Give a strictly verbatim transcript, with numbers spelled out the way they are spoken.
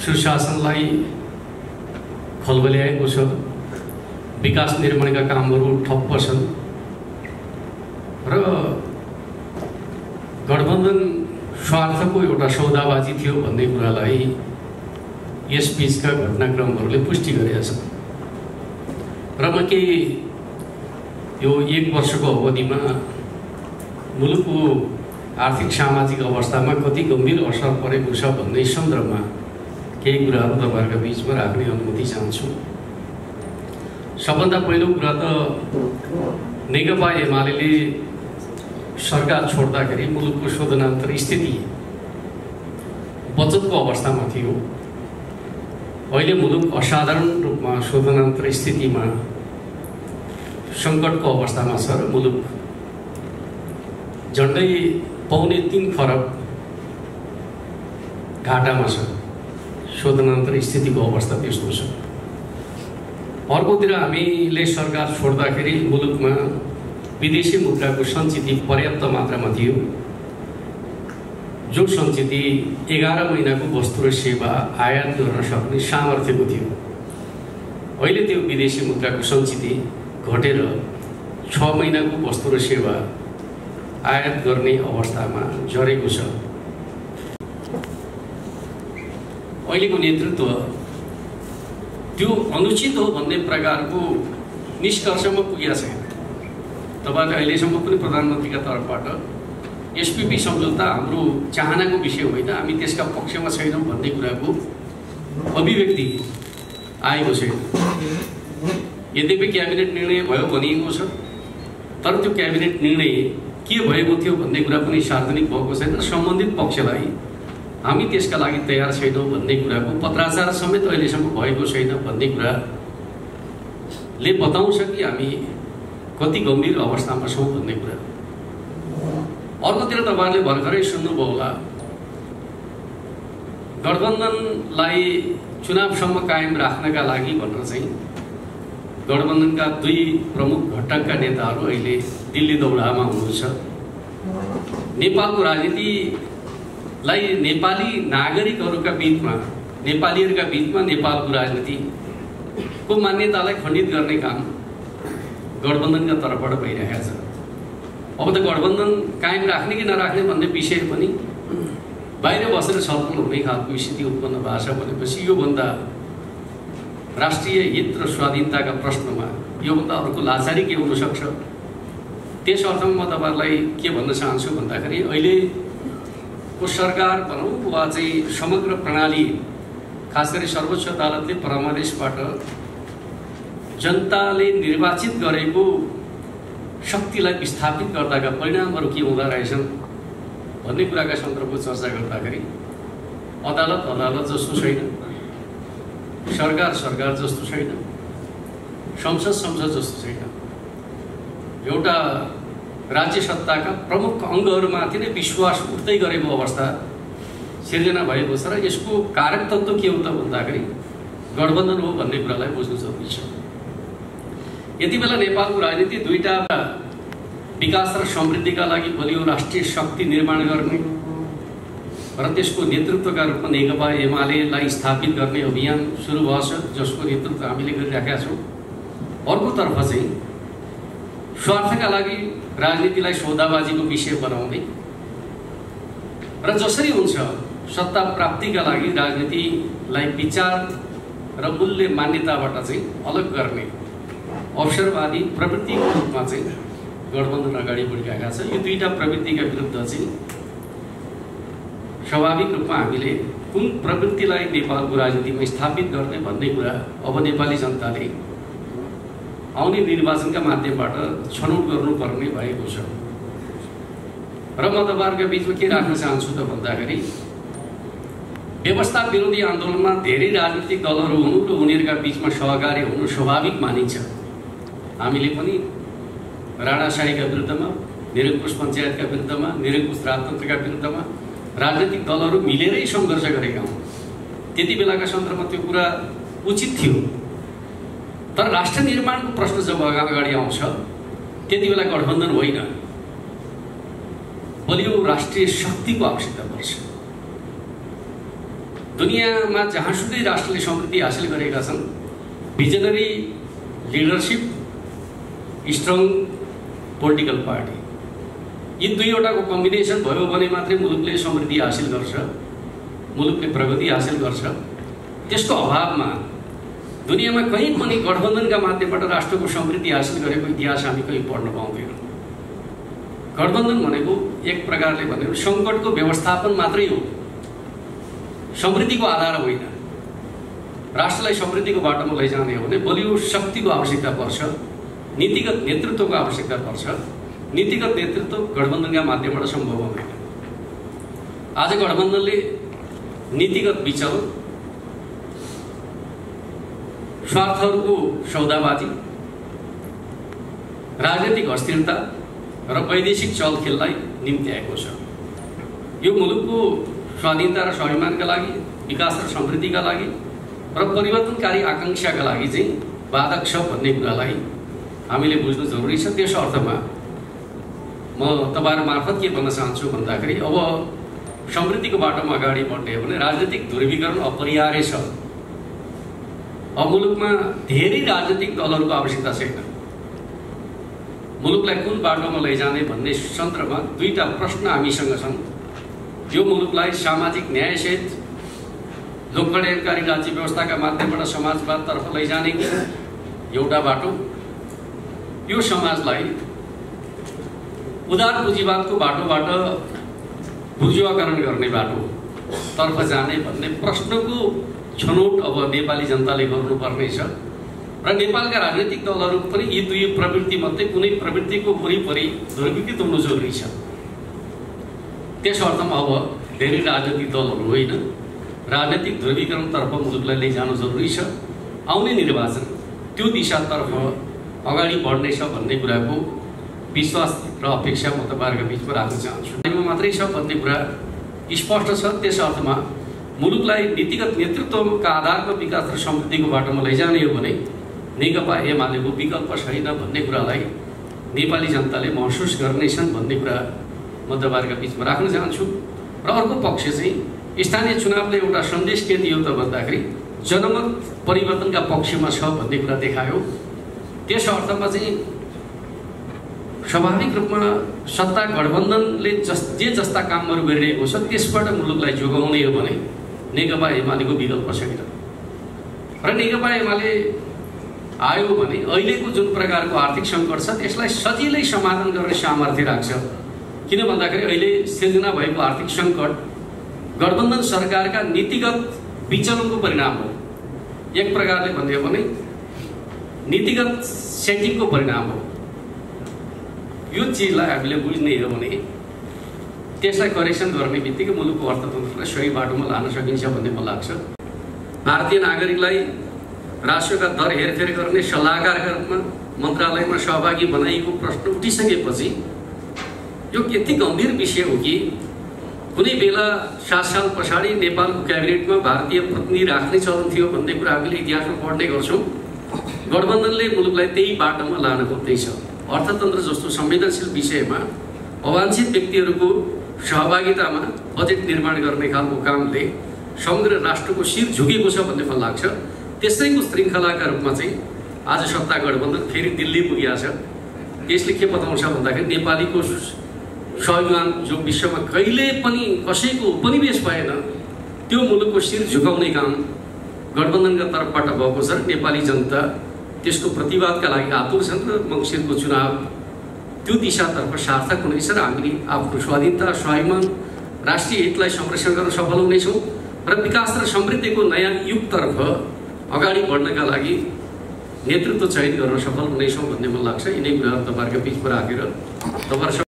सुशासनलाई खलबल्याएको छ, विकास निर्माणका कामहरू ठप्प छन् र गठबन्धन स्वार्थको एउटा सौदाबाजी थियो भन्ने कुरालाई यसबीचका घटनाक्रमहरूले पुष्टि गरेका छन्। र म केही यो एक वर्षको अवधिमा मुलुकको आर्थिक सामाजिक अवस्थामा कति गम्भीर असर परेको छ भन्ने सन्दर्भमा केही कुराहरू तपाईँहरूका बिचमा राख्ने अनुमति चाहन्छु। सबभन्दा पहिलो कुरा त नेकपा एमाले सरकार छोड्दाखेरि मुलुकको शोधनान्तर स्थिति बचतको अवस्थामा थियो। अहिले मुलुक असाधारण रूपमा शोधनान्तर स्थितिमा सङ्कटको अवस्थामा छ र मुलुक झन्डै पौने तीन खरब घाटामा छ। शोधनान्तर स्थितिको अवस्था त्यस्तो छ। अर्कोतिर हामीले सरकार छोड्दाखेरि मुलुकमा विदेशी मुद्राको सञ्चिति पर्याप्त मात्रामा थियो, जो सञ्चिति एघार महिनाको वस्तु र सेवा आयात गर्न सक्ने सामर्थ्यको थियो। अहिले त्यो विदेशी मुद्राको सञ्चिति घटेर छ महिनाको वस्तु र सेवा आयात गर्ने अवस्थामा झरेको छ। अहिलेको नेतृत्व त्यो अनुचित हो भन्ने प्रकारको निष्कर्षमा पुगेको छैन। तपाईले अहिलेसम्म पनि प्रधानमन्त्रीका तर्फबाट एसपीपी सम्झौता हाम्रो चाहनाको विषय होइन, हामी त्यसका पक्षमा छैनौँ भन्ने कुराको अभिव्यक्ति आएको छैन। यद्यपि क्याबिनेट निर्णय भयो भनिएको छ, तर त्यो क्याबिनेट निर्णय के भएको थियो भन्ने कुरा पनि सार्वजनिक भएको छैन। सम्बन्धित पक्षलाई हामी त्यसका लागि तयार छैनौँ भन्ने कुराको पत्राचार समेत अहिलेसम्म भएको छैन भन्ने कुराले बताउँछ कि हामी कति गम्भीर अवस्थामा छौँ भन्ने कुरा। अर्कोतिर तपाईँहरूले भर्खरै सुन्नुभयो होला, गठबन्धनलाई चुनावसम्म कायम राख्नका लागि भनेर चाहिँ गठबन्धनका दुई प्रमुख घटकका नेताहरू अहिले दिल्ली दौडामा हुनुहुन्छ। नेपालको राजनीतिलाई नेपाली नागरिकहरूका बिचमा, नेपालीहरूका बिचमा नेपालको राजनीतिको मान्यतालाई खण्डित गर्ने काम गठबन्धनका तर्फबाट भइरहेको छ। अब त गठबन्धन कायम राख्ने कि नराख्ने भन्ने विषय पनि बाहिर बसेर छलफल हुने खालको स्थिति उत्पन्न भएको छ भनेपछि योभन्दा राष्ट्रिय हित र स्वाधीनताका प्रश्नमा योभन्दा अर्को लाचारी के हुन सक्छ? त्यस अर्थमा म तपाईँहरूलाई के भन्न चाहन्छु भन्दाखेरि अहिलेको सरकार भनौँ वा चाहिँ समग्र प्रणाली, खास गरी सर्वोच्च अदालतले परमादेशबाट जनताले निर्वाचित गरेको शक्तिलाई विस्थापित गर्दाका परिणामहरू के हुँदा रहेछन् भन्ने कुराका सन्दर्भको चर्चा गर्दाखेरि अदालत अदालत जस्तो छैन, सरकार सरकार जस्तो छैन, संसद संसद जस्तो छैन। एउटा राज्य सत्ताका प्रमुख अङ्गहरूमाथि नै विश्वास उठ्दै गरेको अवस्था सिर्जना भएको छ र यसको कारक तत्त्व के हो त भन्दाखेरि गठबन्धन हो भन्ने कुरालाई बुझ्नु जरुरी छ। यति बेला नेपालको राजनीति दुईटा विकास र समृद्धिका लागि बलियो राष्ट्रिय शक्ति निर्माण गर्ने र त्यसको नेतृत्वका रूपमा नेकपा एमालेलाई स्थापित गर्ने अभियान सुरु भएको छ, जसको नेतृत्व हामीले गरिराखेका छौँ। अर्कोतर्फ चाहिँ स्वार्थका लागि राजनीतिलाई सौदाबाजीको विषय बनाउने र जसरी हुन्छ सत्ता प्राप्तिका लागि राजनीतिलाई विचार र मूल्य मान्यताबाट चाहिँ अलग गर्ने अवसरवादी प्रवृत्तिको रूपमा चाहिँ गठबन्धन अगाडि बढिरहेका छ। यो दुईटा प्रवृत्तिका विरुद्ध चाहिँ स्वाभाविक रूपमा हामीले कुन प्रवृत्तिलाई नेपालको राजनीतिमा स्थापित गर्ने भन्ने कुरा अब नेपाली जनताले आउने निर्वाचनका माध्यमबाट छनौट गर्नुपर्ने भएको छ। र म तपाईँहरूका बिचमा के राख्न चाहन्छु त भन्दाखेरि व्यवस्था विरोधी आन्दोलनमा धेरै राजनीतिक दलहरू हुनु र उनीहरूका बिचमा सहकारी हुनु स्वाभाविक मानिन्छ। हामीले पनि राणाशाहीका विरुद्धमा, निरङ्कुश पञ्चायतका विरुद्धमा, निरङ्कुश राजतन्त्रका विरुद्धमा राजनीतिक दलहरू मिलेरै सङ्घर्ष गरेका हौँ। त्यति बेलाका सन्दर्भमा त्यो कुरा उचित थियो, तर राष्ट्र निर्माणको प्रश्न जब अगाडि आउँछ त्यति बेला गठबन्धन होइन, बलियो राष्ट्रिय शक्तिको आवश्यकता पर्छ। दुनियाँमा जहाँसुकै राष्ट्रले समृद्धि हासिल गरेका छन्, visionary leadership, strong political party, यी दुईवटाको कम्बिनेसन भयो भने मात्रै मुलुकले समृद्धि हासिल गर्छ, मुलुकले प्रगति हासिल गर्छ। त्यसको अभावमा दुनियाँमा कहीँ पनि गठबन्धनका माध्यमबाट राष्ट्रको समृद्धि हासिल गरेको इतिहास हामी कहीँ पढ्न पाउँदैनौँ। गठबन्धन भनेको एक प्रकारले भने सङ्कटको व्यवस्थापन मात्रै हो, समृद्धिको आधार होइन। राष्ट्रलाई समृद्धिको बाटोमा लैजाने हो भने बलियो शक्तिको आवश्यकता पर्छ, नीतिगत नेतृत्वको आवश्यकता पर्छ। नीतिगत नेतृत्व गठबन्धनका माध्यमबाट सम्भव हुँदैन। आज गठबन्धनले नीतिगत विचलन, स्वार्थहरूको सौदाबाजी, राजनीतिक अस्थिरता र वैदेशिक चलखेललाई निम्त्याएको छ। यो मुलुकको स्वाधीनता र स्वाभिमानका लागि, विकास र समृद्धिका लागि र परिवर्तनकारी आकांक्षाका लागि चाहिँ बाधक छ भन्ने कुरालाई हामीले बुझ्नु जरुरी छ। त्यस अर्थमा म तपाईहरु मार्फत के भन्न चाहन्छु भन्दाखेरि अब समृद्धिको बाटोमा अगाडि बढ्ने हो भने राजनीतिक ध्रुवीकरण अपरिहार्य छ। अब मुलुकमा धेरै राजनीतिक दलहरूको आवश्यकता छैन। मुलुकलाई कुन बाटोमा लैजाने भन्ने सन्दर्भमा दुईटा प्रश्न हामीसँग छन्। यो मुलुकलाई सामाजिक न्यायसहित लोककल्याणकारी राज्य व्यवस्थाका माध्यमबाट समाजवादतर्फ लैजाने एउटा बाटो, यो समाजलाई उदार पुँजीवादको बाटोबाट बुर्जुवाकरण गर्ने बाटो तर्फ जाने भन्ने प्रश्नको छनौट अब नेपाली जनताले गर्नुपर्ने छ। र नेपालका राजनीतिक दलहरू पनि यी दुई प्रवृत्ति मध्ये कुनै प्रवृत्तिको वरिपरि ध्रुवीकृत हुनु जरुरी छ। त्यस अर्थमा अब धेरै राजनीतिक दलहरू होइन, राजनीतिक ध्रुवीकरणतर्फ मुलुकलाई लैजानु जरुरी छ। आउने निर्वाचन त्यो दिशातर्फ अगाडि बढ्नेछ भन्ने कुराको विश्वास र अपेक्षा म तपाईहरुको बीचमा राख्न चाहन्छु। यो मात्रै छ भन्ने कुरा स्पष्ट छ। त्यस अर्थमा मुलुकलाई नीतिगत नेतृत्वका आधारमा विकास र समृद्धिको बाटोमा लैजाने हो भने नेकपा एमालेको विकल्प छैन भन्ने कुरालाई नेपाली जनताले महसुस गर्नेछन् भन्ने कुरा म तपाईहरुको बीचमा राख्न चाहन्छु। र अर्को पक्ष चाहिँ स्थानीय चुनावले एउटा सन्देश के दियो त भन्दाखेरि जनमत परिवर्तनका पक्षमा छ भन्ने कुरा देखायो। त्यस अर्थमा चाहिँ स्वाभाविक रूपमा सत्ता गठबन्धनले जस जे जस्ता कामहरू गरिरहेको छ त्यसबाट मुलुकलाई जोगाउने हो भने नेकपा एमालेको विकल्प छैन। र नेकपा एमाले आयो भने अहिलेको जुन प्रकारको आर्थिक सङ्कट छ त्यसलाई सजिलै समाधान गर्ने सामर्थ्य राख्छ। किन भन्दाखेरि अहिले सिर्जना भएको आर्थिक सङ्कट गठबन्धन सरकारका नीतिगत विचलनको परिणाम हो। एक प्रकारले भन्ने हो भने नीतिगत सेटिङको परिणाम हो। यो चिजलाई हामीले बुझ्ने हो भने त्यसलाई करेक्सन गर्ने बित्तिकै मुलुकको अर्थतन्त्रलाई सही बाटोमा लान सकिन्छ भन्ने मलाई लाग्छ। भारतीय नागरिकलाई राष्ट्रका दर हेरफेर गर्ने सल्लाहकारका रूपमा मन्त्रालयमा सहभागी बनाइएको प्रश्न उठिसकेपछि यो यति गम्भीर विषय हो कि कुनै बेला सात साल पछाडि नेपालको क्याबिनेटमा भारतीय प्रतिनिधि राख्ने चलन थियो भन्ने कुरा हामीले इतिहासमा पढ्ने गर्छौँ। गठबन्धनले मुलुकलाई त्यही बाटोमा लान खोज्दैछ। अर्थतन्त्र जस्तो संवेदनशील विषयमा अवांछित व्यक्तिहरूको सहभागितामा बजेट निर्माण गर्ने खालको कामले समग्र राष्ट्रको शिर झुकेको छ भन्ने मलाई लाग्छ। त्यसैको श्रृङ्खलाका रूपमा चाहिँ आज सत्ता गठबन्धन फेरि दिल्ली पुगेको छ। यसले के बताउँछ भन्दाखेरि नेपालीको स्वाभिमान जो विश्वमा कहिले पनि कसैको उपनिवेश भएन त्यो मुलुकको शिर झुकाउने काम गठबन्धनका तर्फबाट भएको छ। नेपाली जनता त्यसको प्रतिवादका लागि आतुर छन् र मङ्सिरको चुनाव त्यो दिशातर्फ सार्थक हुनेछ र हामीले आफ्नो स्वाधीनता, स्वाभिमान, राष्ट्रिय हितलाई संरक्षण गर्न सफल हुनेछौँ र विकास र समृद्धिको नयाँ युगतर्फ अगाडि बढ्नका लागि नेतृत्व चयन गर्न सफल हुनेछौँ भन्ने मलाई लाग्छ। यिनै कुराहरू तपाईहरुको बीचमा राखेर तपाईहरु